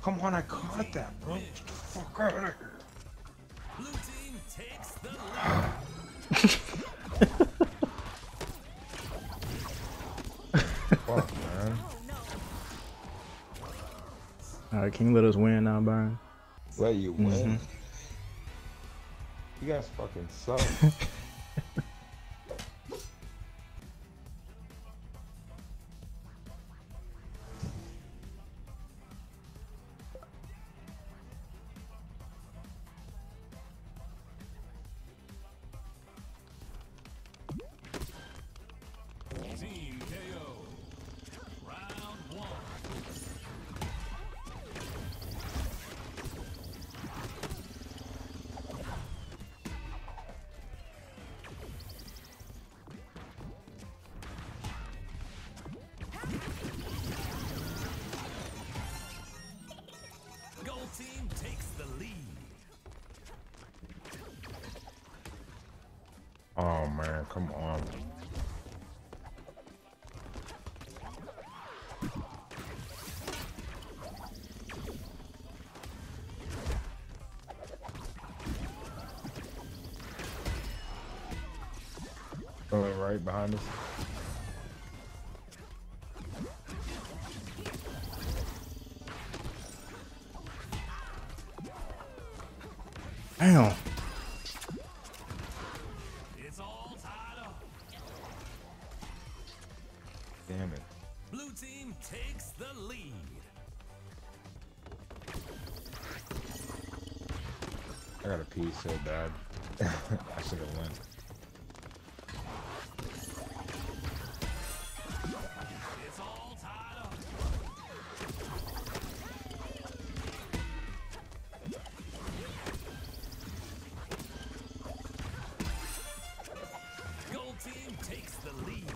Come on, I caught that, bro. Get the fuck out of here. Blue team takes the Fuck, man. Alright, can you let us win now, Byron? Let you win? You guys fucking suck. team KO. Round one. Gold team takes the lead. Oh man, come on. Going right behind us. Damn. It's all tied up. Damn it. Blue team takes the lead. I gotta pee so bad. I should have went. It's all tied up. Gold team takes the lead.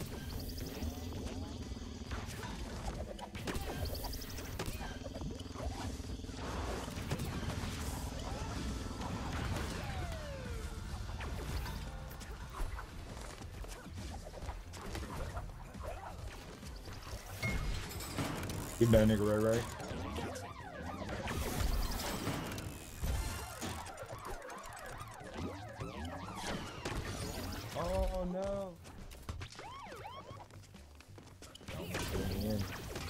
You done, nigga, right? Oh no. Almost getting in.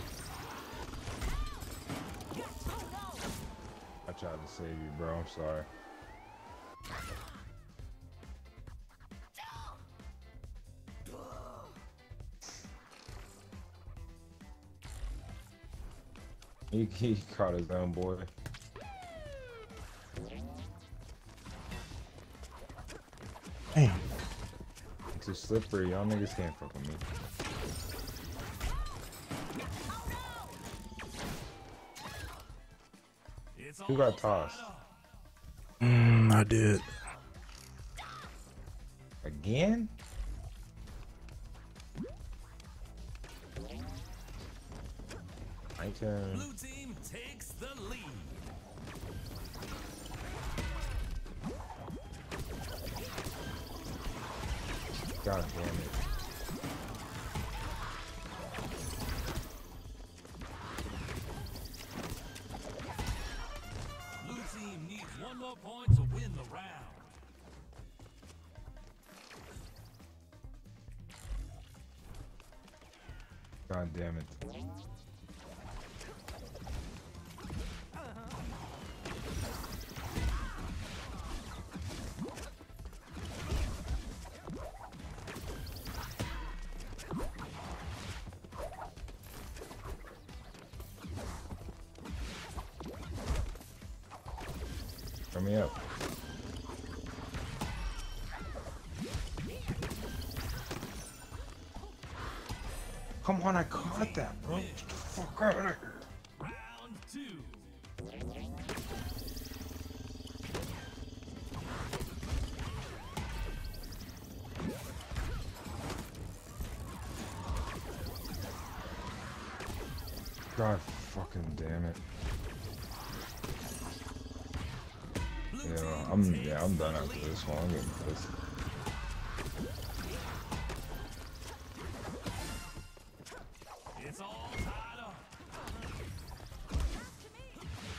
I tried to save you, bro. I'm sorry. He caught his own boy. Damn. It's too slippery. Y'all niggas can't fuck with me. It's Who got tossed? I did. Again? My turn. Blue team takes the lead. God damn it. Blue team needs one more point to win the round. God damn it. Turn me up. Come on, I caught that, bro. Get the fuck out of here. Round two. God fucking damn it. Yeah, I'm done after this one. I'm getting pissed. It's all tied up.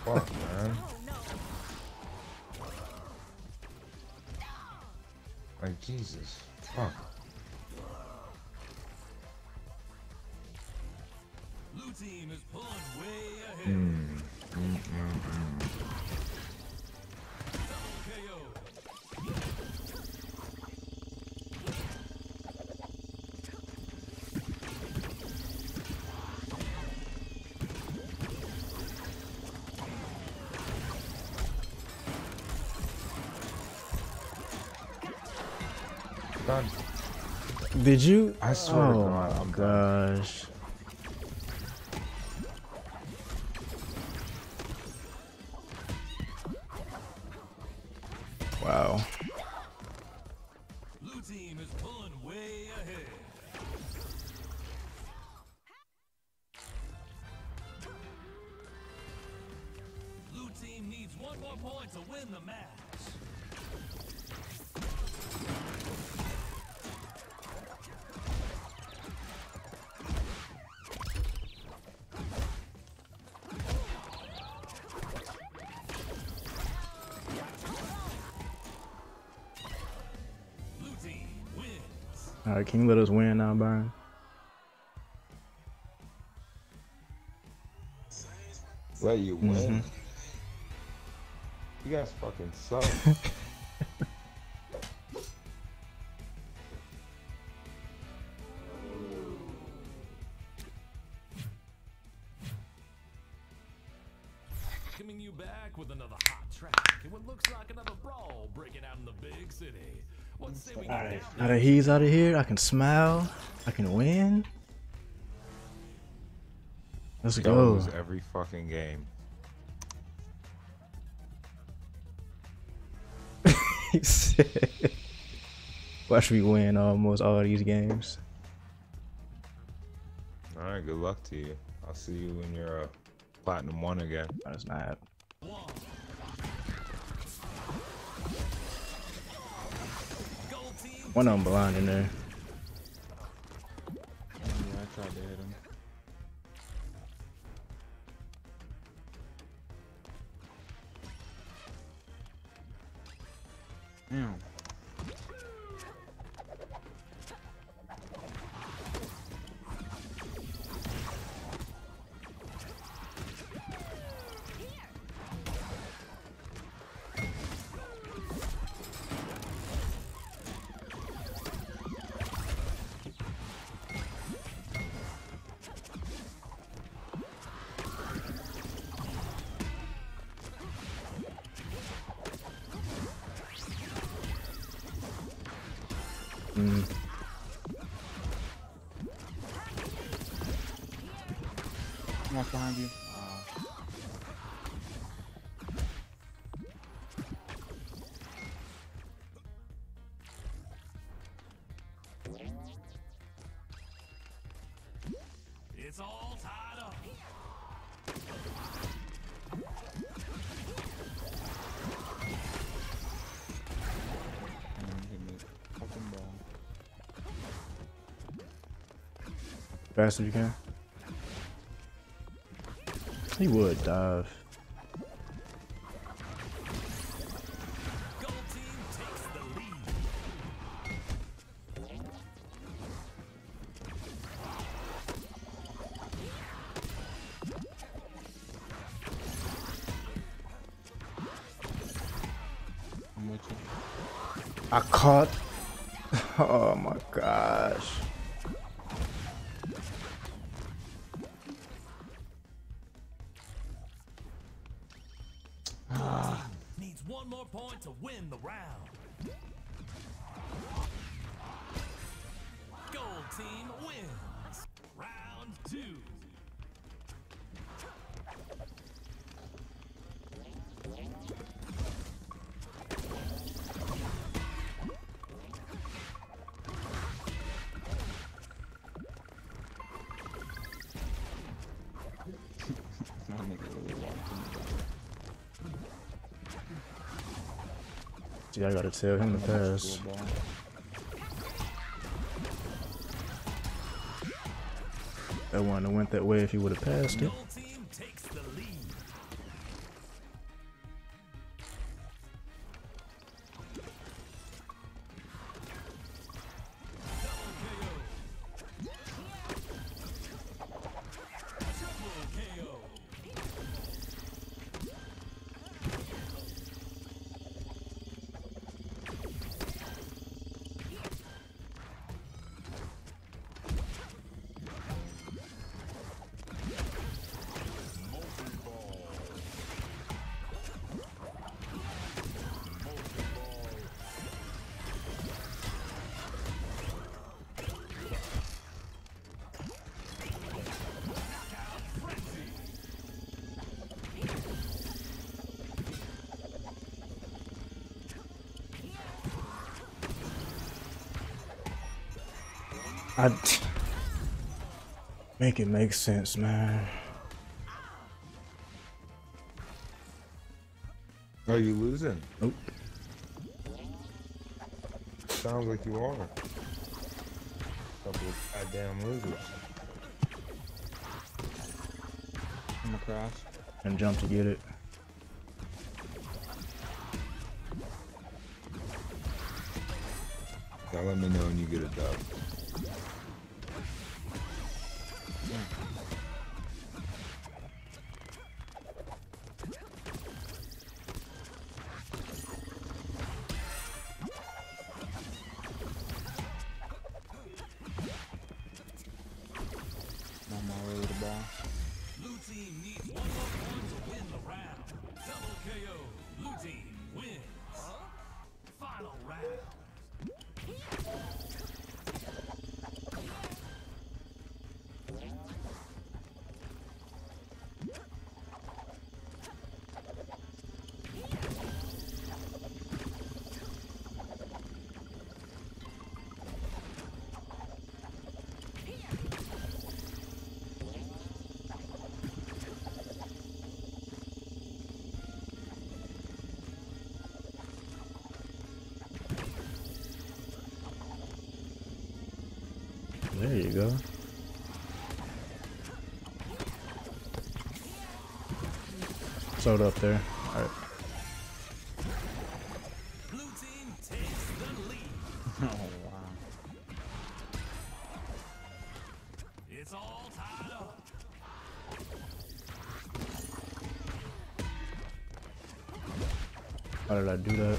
Fuck, man. Like, Jesus. Fuck. Blue team is pulling way ahead. KO. Done. Did you? I swear to oh God, my I'm gosh. Wow. Blue team is pulling way ahead. Blue team needs one more point to win the match. Blue team wins. All right, can you let us win now, Byron? Let you win. You guys fucking suck. Coming you back with another hot track and what looks like another brawl breaking out in the big city. What say we get down Now that he's out of here, I can smile. I can win. Let's Y'all go. lose every fucking game. He said, watch me win almost all these games. Alright, good luck to you. I'll see you when you're Platinum 1 again. That's not. one. Gold team One of them blind in there. Yeah, I tried to hit him. Damn. One's behind you. It's all tied up. Hit me. Fucking ball. Fast as you can. He would dive. Gold team takes the lead. I'm with you. I caught. Oh my gosh. Needs one more point to win the round. Gold team wins. Round 2. My nigga really walked in. See, I gotta tell him to pass. School ball. That wouldn't have went that way if he would have passed it. Gold team takes the lead. I make it make sense, man. Are you losing? Nope. Sounds like you are. Couple of goddamn losers. I'm across. And jump to get it. Now let me know when you get a dub. On my way to the ball. Blue team needs one more point to win the round. Double KO. Blue team wins. Final round. There you go. Sold up there. All right. Blue team takes the lead. Oh wow. It's all tied up. How did I do that?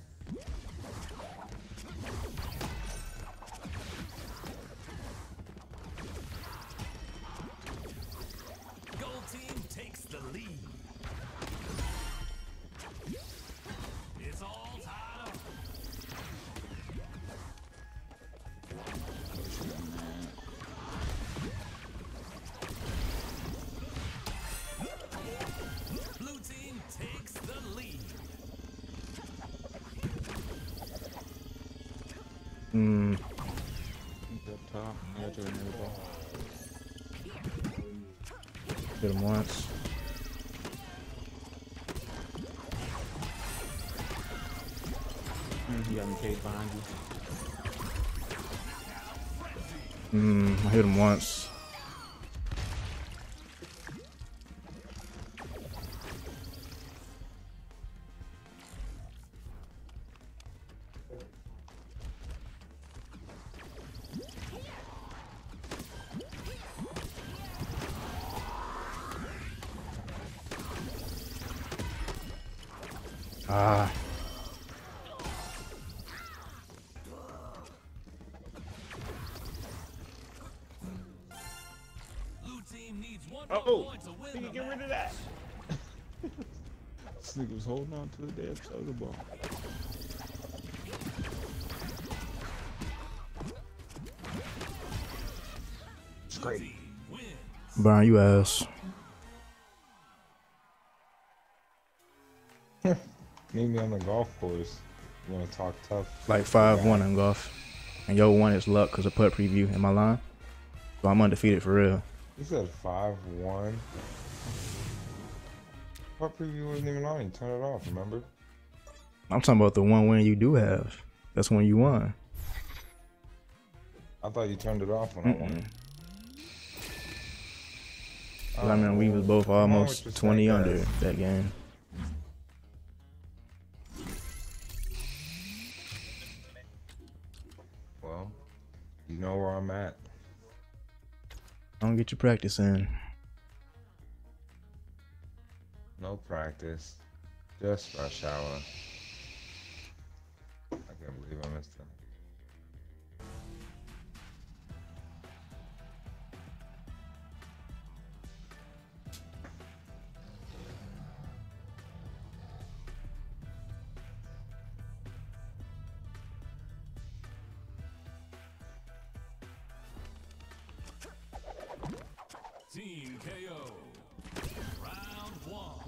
Gold team takes the lead. It's all tied up. Blue team takes the lead. Mm, He's up top. I got your new ball. hit him once. You got me cage behind you. I hit him once. Ah. Blue team needs one more point to win the match. of that. This nigga was holding on to the damn soda ball. It's great. Team wins. Brian, you ass. Meet me on the golf course. You wanna talk tough? Like 5-1 in golf. And yo 1 is luck because of putt preview in my line. So I'm undefeated for real. You said 5-1. What preview wasn't even on? You turned it off, remember? I'm talking about the one win you do have. That's when you won. I thought you turned it off when I won. I mean, we was both almost 20 under that game. Well, you know where I'm at. Don't get your practice in. No practice. Just rush hour. I can't believe I missed that. Team KO. Round one.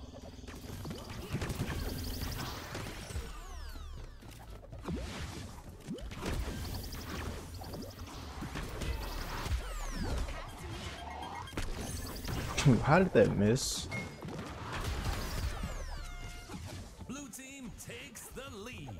How did that miss? Blue team takes the lead.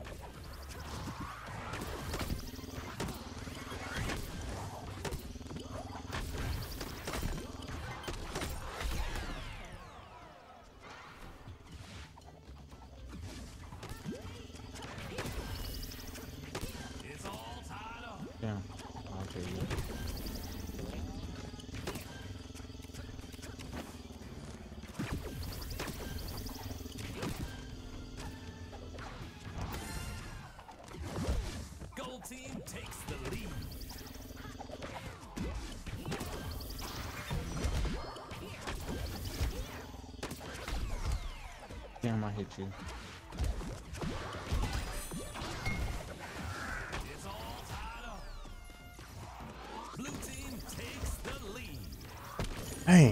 It's all tied up. Yeah, I'll take it. Gold team takes the lead. Damn, I hit you. It's all tied up. Blue team takes the lead. Dang.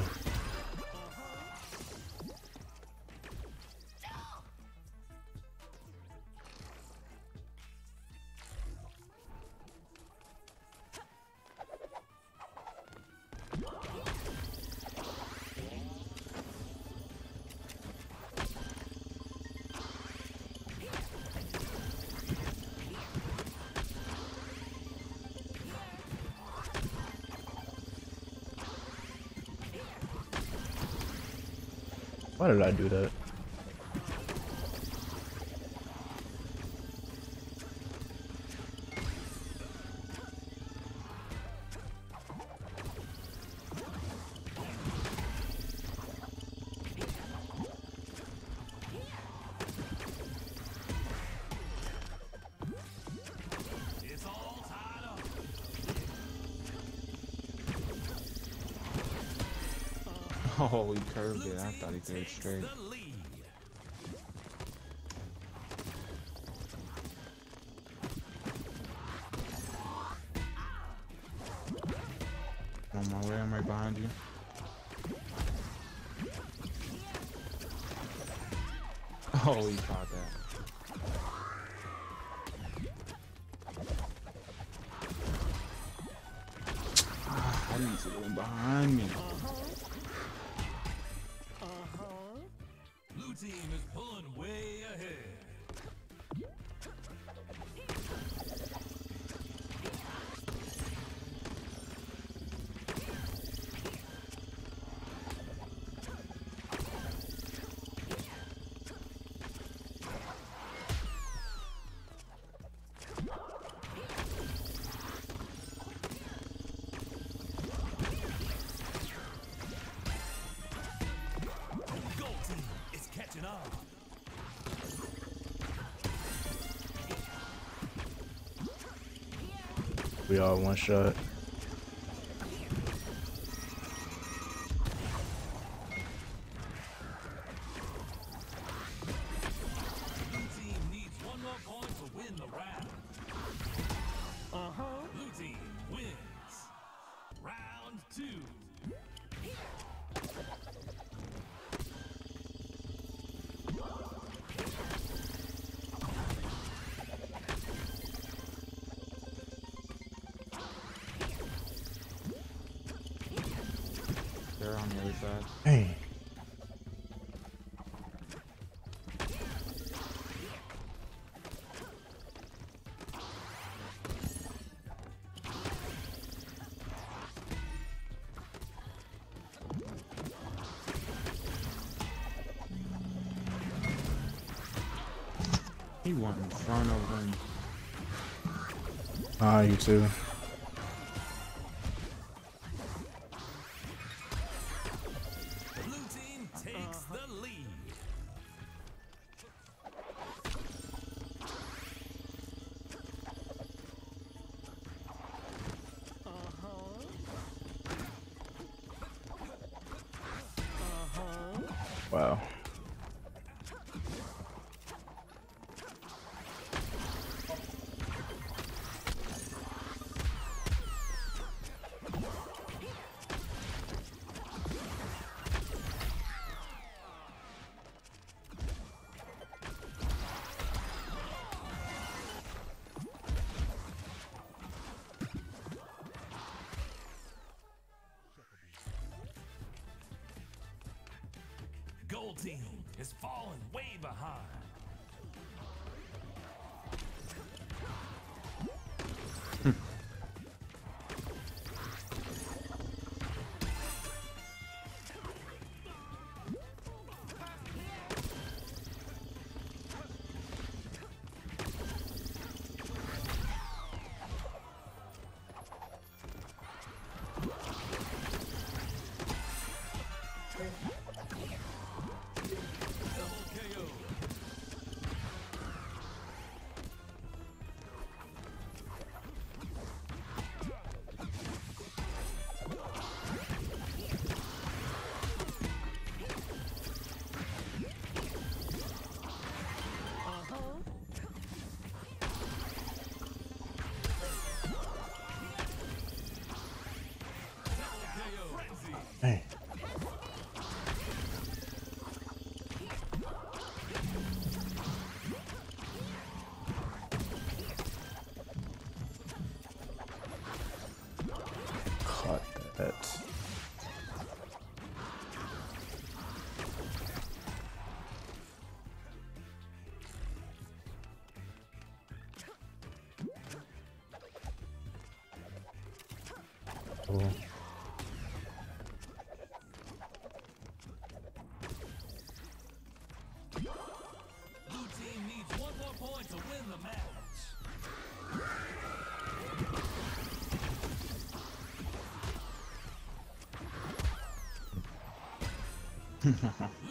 Why did I do that? It's all tied up. Oh, he curved Blue it. I team thought he threw it takes straight. the lead. On my way, I'm right behind you. Oh, he caught that. Ah, I need to go behind me. Blue team is pulling way ahead. Gold team is catching up. We all one shot. Blue team needs one more point to win the round. Blue team wins. Round 2. They're on the other side. Dang. He went in front of them. Ah, you too. Blue team takes the lead. Wow. Gold team is falling way behind. Hey. Caught that. Oh. Blue team needs one more point to win the match.